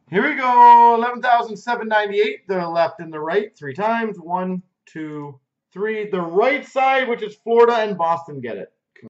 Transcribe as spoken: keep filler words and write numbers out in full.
Here we go. eleven thousand seven hundred ninety-eight. The left and the right. Three times. One, two, three. The right side, which is Florida and Boston, get it.